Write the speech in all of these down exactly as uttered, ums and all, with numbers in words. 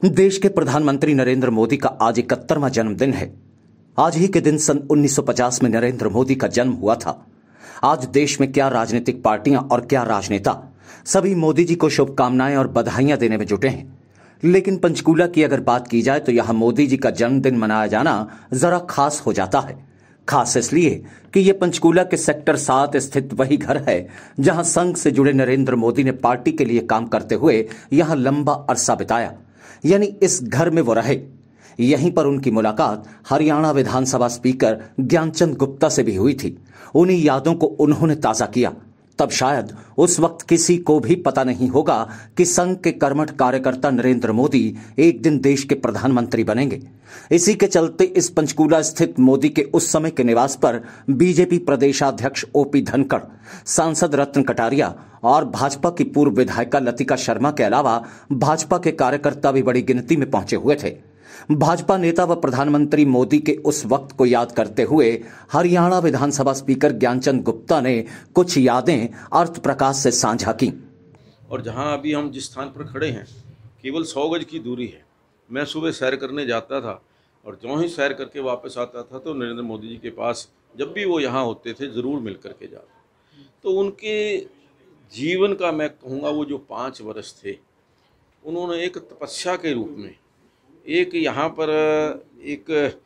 देश के प्रधानमंत्री नरेंद्र मोदी का आज इकहत्तरवां जन्मदिन है। आज ही के दिन सन उन्नीस सौ पचास में नरेंद्र मोदी का जन्म हुआ था। आज देश में क्या राजनीतिक पार्टियां और क्या राजनेता सभी मोदी जी को शुभकामनाएं और बधाइयां देने में जुटे हैं। लेकिन पंचकूला की अगर बात की जाए तो यहां मोदी जी का जन्मदिन मनाया जाना जरा खास हो जाता है। खास इसलिए कि यह पंचकूला के सेक्टर सात स्थित वही घर है जहां संघ से जुड़े नरेंद्र मोदी ने पार्टी के लिए काम करते हुए यहां लंबा अरसा बिताया, यानी इस घर में वो रहे। यहीं पर उनकी मुलाकात हरियाणा विधानसभा स्पीकर ज्ञानचंद गुप्ता से भी हुई थी। उन्हीं यादों को उन्होंने ताजा किया। तब शायद उस वक्त किसी को भी पता नहीं होगा कि संघ के कर्मठ कार्यकर्ता नरेंद्र मोदी एक दिन देश के प्रधानमंत्री बनेंगे। इसी के चलते इस पंचकूला स्थित मोदी के उस समय के निवास पर बीजेपी प्रदेशाध्यक्ष ओपी धनखड़, सांसद रत्न कटारिया और भाजपा की पूर्व विधायिका लतिका शर्मा के अलावा भाजपा के कार्यकर्ता भी बड़ी गिनती में पहुंचे हुए थे। भाजपा नेता व प्रधानमंत्री मोदी के उस वक्त को याद करते हुए हरियाणा विधानसभा स्पीकर ज्ञानचंद गुप्ता ने कुछ यादें अर्थ प्रकाश से साझा की। और जहां अभी हम जिस स्थान पर खड़े हैं केवल सौ गज की दूरी है। मैं सुबह सैर करने जाता था और जो ही सैर करके वापस आता था तो नरेंद्र मोदी जी के पास जब भी वो यहाँ होते थे ज़रूर मिल करके जाता। तो उनके जीवन का मैं कहूँगा वो जो पाँच वर्ष थे उन्होंने एक तपस्या के रूप में एक यहाँ पर एक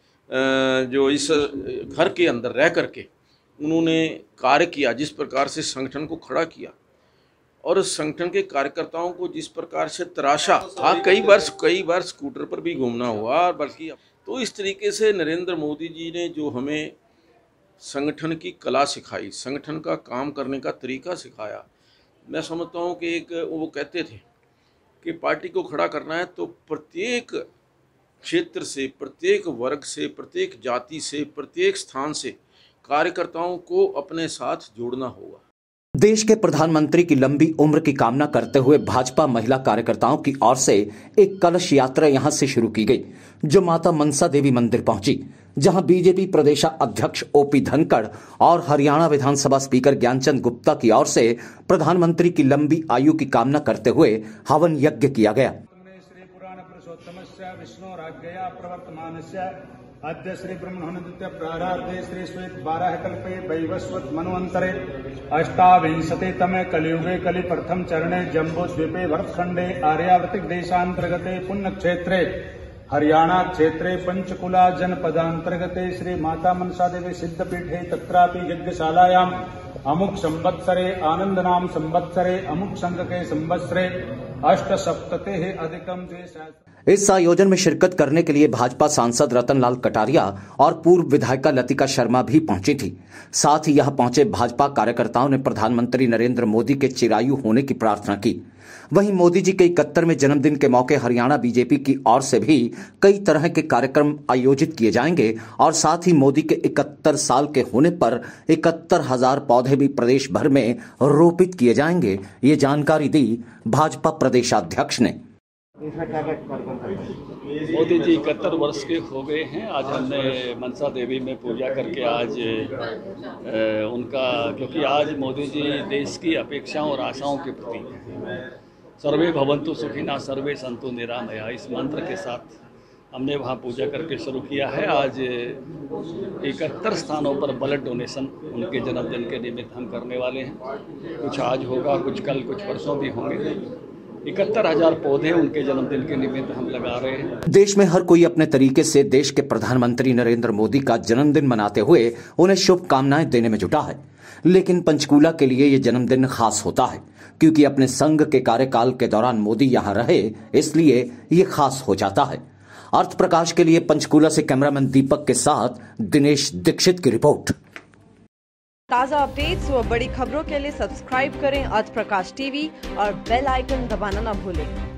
जो इस घर के अंदर रह करके उन्होंने कार्य किया, जिस प्रकार से संगठन को खड़ा किया और संगठन के कार्यकर्ताओं को जिस प्रकार से तराशा। हाँ, कई बार कई बार स्कूटर पर भी घूमना हुआ, बल्कि तो इस तरीके से नरेंद्र मोदी जी ने जो हमें संगठन की कला सिखाई, संगठन का काम करने का तरीका सिखाया। मैं समझता हूँ कि एक वो कहते थे कि पार्टी को खड़ा करना है तो प्रत्येक क्षेत्र से, प्रत्येक वर्ग से, प्रत्येक जाति से, प्रत्येक स्थान से कार्यकर्ताओं को अपने साथ जोड़ना होगा। देश के प्रधानमंत्री की लंबी उम्र की कामना करते हुए भाजपा महिला कार्यकर्ताओं की ओर से एक कलश यात्रा यहां से शुरू की गई, जो माता मनसा देवी मंदिर पहुंची, जहां बीजेपी प्रदेशाध्यक्ष ओपी धनखड़ और हरियाणा विधानसभा स्पीकर ज्ञानचंद गुप्ता की ओर से प्रधानमंत्री की लंबी आयु की कामना करते हुए हवन यज्ञ किया गया। विष्णुराज्ञया प्रवर्तमानस्य अद्य श्री ब्रह्मणोन्नतीय प्राराब्धे श्री श्वेत बारह कल्पे वैवस्वत मन्वन्तरे अष्टाविंशति तमे कलियुगे कलि प्रथम चरणे जम्बो द्वीपे भरतखंडे आर्यावर्तिक देशांतर्गते पुण्यक्षेत्रे हरियाणा क्षेत्रे पंचकुला जनपदांतर्गते श्री माता मनसा देवी सिद्धपीठे तत्रापि यज्ञशालायाम् अमुक संवत्सरे आनंद नाम संवत्सरे अमुक संघ के संवत्सरे अष्ट सप्तते अधिकम द्वे। इस आयोजन में शिरकत करने के लिए भाजपा सांसद रतनलाल कटारिया और पूर्व विधायिका लतिका शर्मा भी पहुंची थी। साथ ही यहां पहुंचे भाजपा कार्यकर्ताओं ने प्रधानमंत्री नरेंद्र मोदी के चिरायु होने की प्रार्थना की। वहीं मोदी जी के इकहत्तरवें जन्मदिन के मौके हरियाणा बीजेपी की ओर से भी कई तरह के कार्यक्रम आयोजित किए जाएंगे और साथ ही मोदी के इकहत्तर साल के होने पर इकहत्तर हजार पौधे भी प्रदेश भर में रोपित किए जाएंगे। ये जानकारी दी भाजपा प्रदेशाध्यक्ष ने। मोदी जी इकहत्तर वर्ष के हो गए हैं। आज हमने मनसा देवी में पूजा करके आज उनका, क्योंकि आज मोदी जी देश की अपेक्षाओं और आशाओं के प्रति सर्वे भवन्तु सुखिनः सर्वे सन्तु निरामया इस मंत्र के साथ हमने वहाँ पूजा करके शुरू किया है। आज इकहत्तर स्थानों पर ब्लड डोनेशन उनके जन्मदिन के निमित्त हम करने वाले हैं। कुछ आज होगा, कुछ कल, कुछ परसों भी होंगे। इकहत्तर हजार पौधे उनके जन्मदिन के निमित्त हम लगा रहे हैं। देश में हर कोई अपने तरीके से देश के प्रधानमंत्री नरेंद्र मोदी का जन्मदिन मनाते हुए उन्हें शुभकामनाएं देने में जुटा है। लेकिन पंचकूला के लिए ये जन्मदिन खास होता है क्योंकि अपने संघ के कार्यकाल के दौरान मोदी यहाँ रहे, इसलिए ये खास हो जाता है। अर्थ प्रकाश के लिए पंचकूला से कैमरामैन दीपक के साथ दिनेश दीक्षित की रिपोर्ट। ताज़ा अपडेट्स व बड़ी खबरों के लिए सब्सक्राइब करें अर्थ प्रकाश टीवी और बेल आइकन दबाना न भूलें।